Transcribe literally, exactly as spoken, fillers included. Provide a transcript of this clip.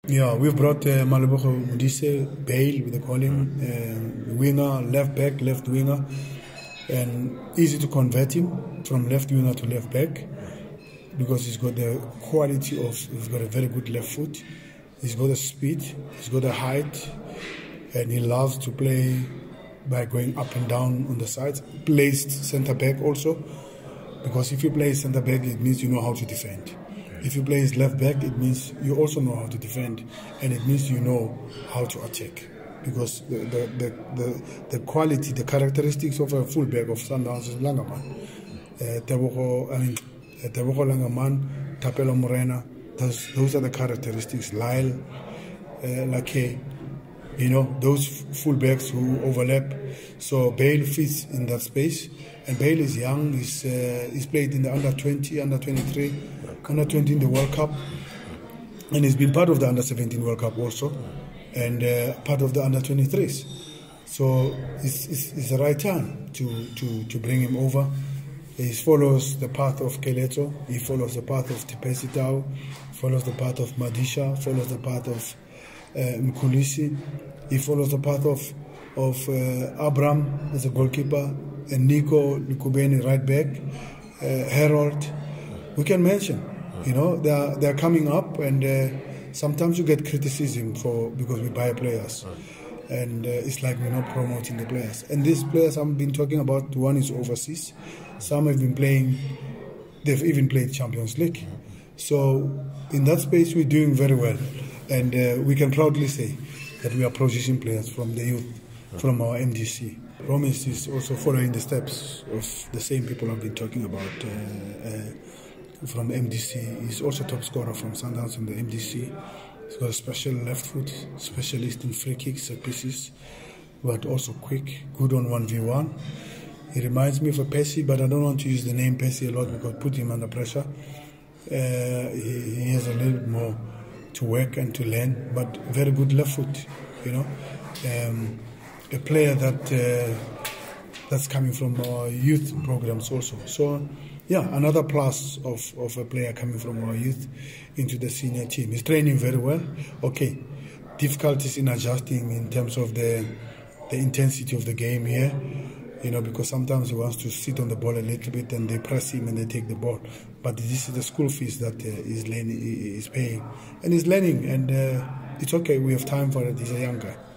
Yeah, we've brought uh, Malebogo Modise, Bale, we call him, uh, winger, left back, left winger, and easy to convert him from left winger to left back because he's got the quality of, he's got a very good left foot, he's got the speed, he's got the height, and he loves to play by going up and down on the sides. Placed centre back also, because if you play centre back, it means you know how to defend. If you play left back, it means you also know how to defend, and it means you know how to attack. Because the the the, the, the quality, the characteristics of a fullback of Sundowns is Langaman. Uh, Tebogo, I mean, Tebogo Langaman, Tapelo Morena. Those those are the characteristics. Lyle, uh, Lake, you know, those fullbacks who overlap. So Bale fits in that space, and Bale is young. He's uh, he's played in the under twenty, under twenty-three. under twenty in the World Cup, and he's been part of the under seventeen World Cup also, and uh, part of the under twenty-threes. So it's, it's, it's the right time to, to, to bring him over. He follows the path of Keleto, he follows the path of Tipesitao, follows the path of Madisha, follows the path of uh, Mkhulisi, he follows the path of, of uh, Abraham as a goalkeeper, and Nico Lukubeni right back, uh, Harold. We can mention, you know, they are, they are coming up, and uh, sometimes you get criticism for because we buy players, and uh, it's like we're not promoting the players. And these players I've been talking about, one is overseas, some have been playing, they've even played Champions League. So in that space we're doing very well, and uh, we can proudly say that we are producing players from the youth, from our M D C. Promise is also following the steps of the same people I've been talking about. Uh, uh, From M D C, he's also top scorer from Sundowns in the M D C. He's got a special left foot, specialist in free kicks, set pieces, but also quick, good on one v one. He reminds me of a Pessi, but I don't want to use the name Pessi a lot because put him under pressure. Uh, he, he has a little bit more to work and to learn, but very good left foot, you know. Um, a player that uh, that's coming from our youth programs also. So. Yeah, another plus of, of a player coming from our youth into the senior team. He's training very well. Okay, difficulties in adjusting in terms of the the intensity of the game here, you know, because sometimes he wants to sit on the ball a little bit and they press him and they take the ball. But this is the school fees that uh, he's, learning, he's paying. And he's learning, and uh, it's okay, we have time for it. He's a young guy.